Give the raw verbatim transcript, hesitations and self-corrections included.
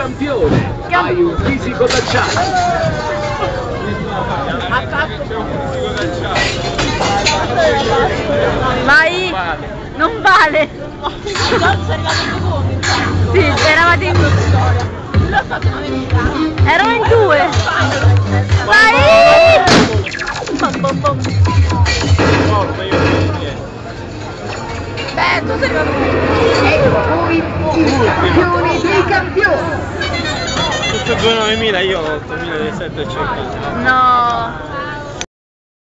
Campione, hai un fisico d'acciaio. Vai! Non vale! Sì, eravate in due. Erano in due! Vai! Beh, tu sei Campioni dei campioni. Tutto due novemila, io ottomilasettecento. No!